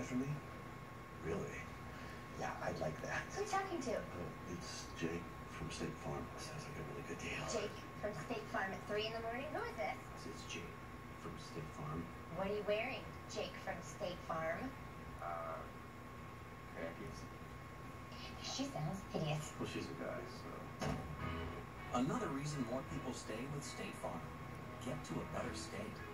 for me? Really? Yeah, I'd like that. Who are you talking to? It's Jake from State Farm. Sounds like a really good deal. Jake from State Farm at 3 in the morning? Who is this? It's Jake from State Farm. What are you wearing, Jake from State Farm? Khakis. She sounds hideous. Well, she's a guy, so... Another reason more people stay with State Farm. Get to a better state.